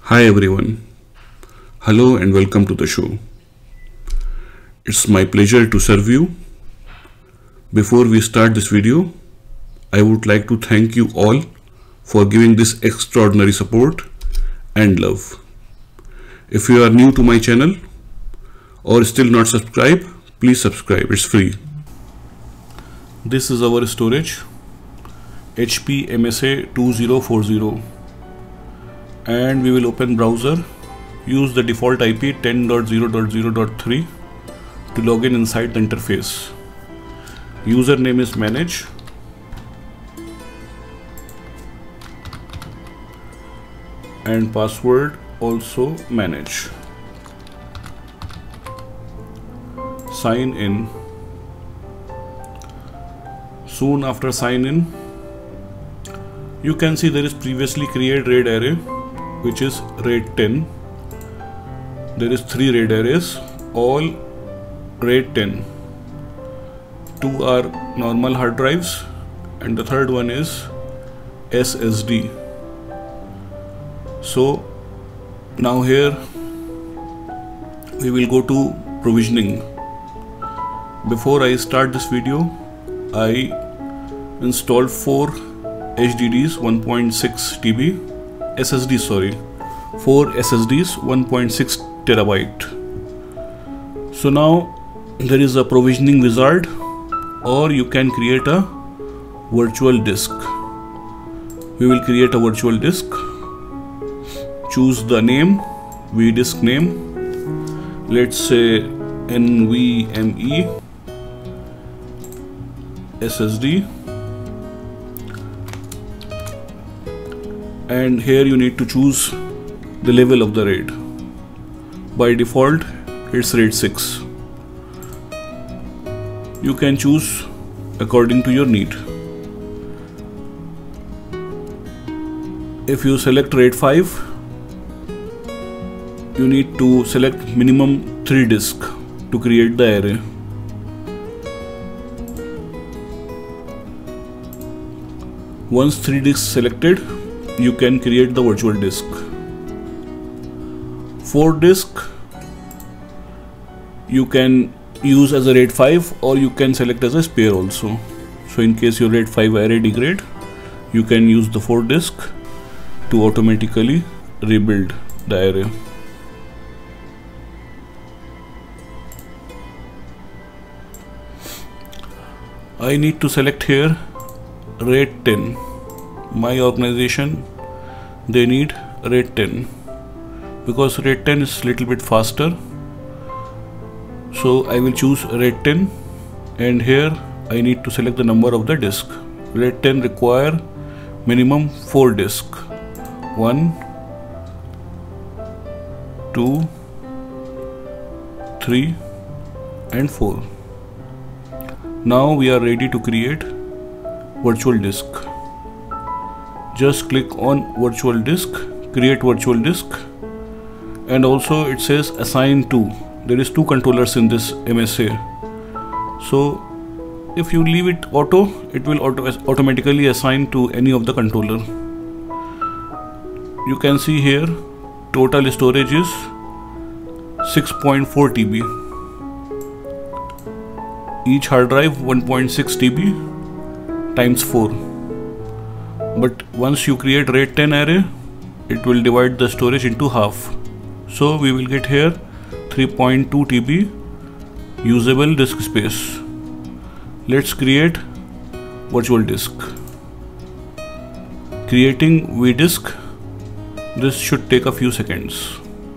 Hi everyone, hello and welcome to the show. It's my pleasure to serve you. Before we start this video, I would like to thank you all for giving this extraordinary support and love. If you are new to my channel or still not subscribed, please subscribe, it's free. This is our storage, HPE MSA 2040. And we will open browser, use the default IP 10.0.0.3 to log in inside the interface. Username is manage. And password also manage. Sign in. Soon after sign in, you can see there is previously created RAID array, which is RAID 10. There is 3 RAID arrays, all RAID 10. 2 are normal hard drives and the third one is SSD. So now here we will go to provisioning. Before I start this video, I installed 4 HDDs 1.6 TB SSD, 4 SSDs 1.6 terabyte. So now there is a provisioning wizard, or you can create a virtual disk. We will create a virtual disk. Choose the name, VDISK name. Let's say NVMe SSD. And here you need to choose the level of the RAID. By default it's RAID 6. You can choose according to your need. If you select RAID 5, you need to select minimum 3 disks to create the array. Once 3 disks selected, you can create the virtual disk. 4 disk you can use as a RAID 5, or you can select as a spare also. So in case your RAID 5 array degrade, you can use the 4 disk to automatically rebuild the array. I need to select here RAID 10. My organization, they need RAID 10 because RAID 10 is little bit faster. So I will choose RAID 10, and here I need to select the number of the disk. RAID 10 require minimum 4 disk. 1, 2, 3 and 4. Now we are ready to create virtual disk. Just click on virtual disk, create virtual disk, and also it says assign to. There is 2 controllers in this MSA. So if you leave it auto, it will automatically assign to any of the controller. You can see here total storage is 6.4 TB. Each hard drive 1.6 TB times 4. But once you create RAID 10 array, it will divide the storage into half. So we will get here 3.2 TB usable disk space. Let's create virtual disk. Creating VDISK, this should take a few seconds.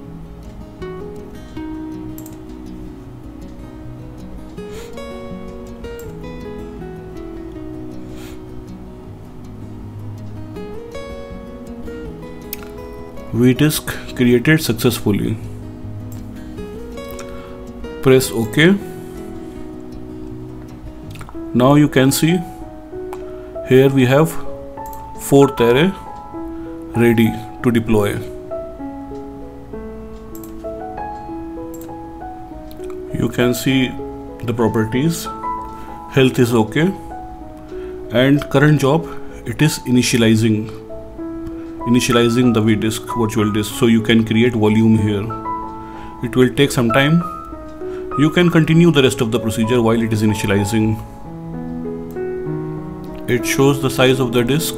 VDISK created successfully. Press OK. Now you can see here we have 4th array ready to deploy. You can see the properties. Health is OK, and current job, it is initializing. initializing the VDISK virtual disk, so you can create volume here. It will take some time. You can continue the rest of the procedure while it is initializing. It shows the size of the disk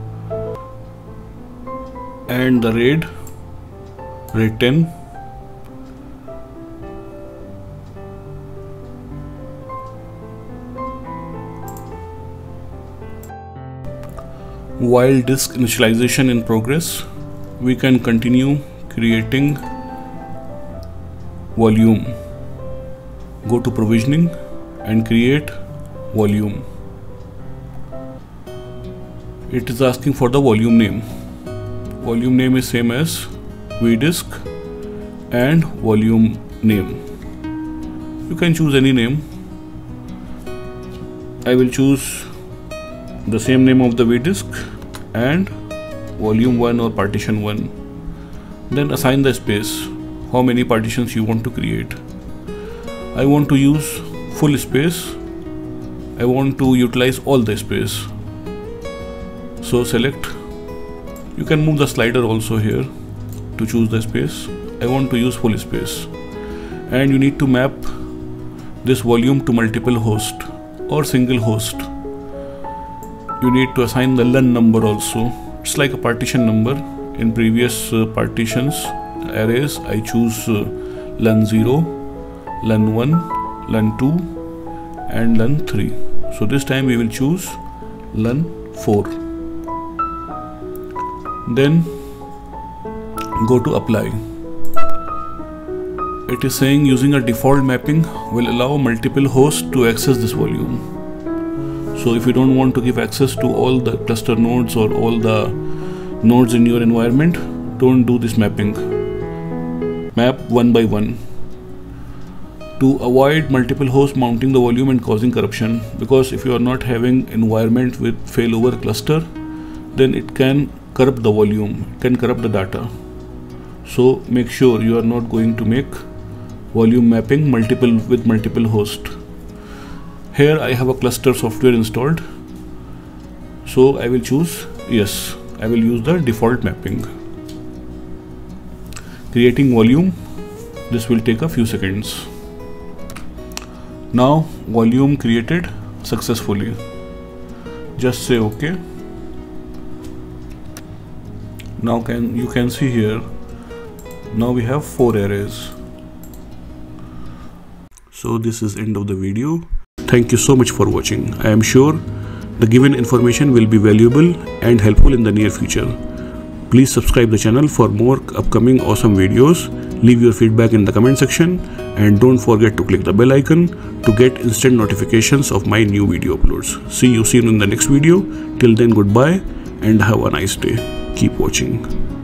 and the RAID 10. While disk initialization in progress, we can continue creating volume. Go to provisioning and create volume. It is asking for the volume name. Volume name is same as VDISK and volume name. You can choose any name. I will choose the same name of the VDISK and volume 1 or partition 1. Then assign the space, how many partitions you want to create. I want to use full space. I want to utilize all the space. So select. You can move the slider also here to choose the space. I want to use full space. And you need to map this volume to multiple host or single host. You need to assign the LUN number also. It's like a partition number. In previous partitions arrays, I choose LUN 0, LUN 1, LUN 2 and LUN 3. So this time we will choose LUN 4. Then go to apply. It is saying using a default mapping will allow multiple hosts to access this volume. So if you don't want to give access to all the cluster nodes or all the nodes in your environment, don't do this mapping. Map one by one to avoid multiple hosts mounting the volume and causing corruption, because if you are not having environment with failover cluster, then it can corrupt the volume, it can corrupt the data. So make sure you are not going to make volume mapping with multiple hosts. Here I have a cluster software installed, so I will choose yes. I will use the default mapping. Creating volume, this will take a few seconds. Now volume created successfully. Just say OK. Now you can see here, now we have 4 arrays. So this is end of the video. Thank you so much for watching. I am sure the given information will be valuable and helpful in the near future. Please subscribe the channel for more upcoming awesome videos. Leave your feedback in the comment section and don't forget to click the bell icon to get instant notifications of my new video uploads. See you soon in the next video. Till then, goodbye and have a nice day. Keep watching.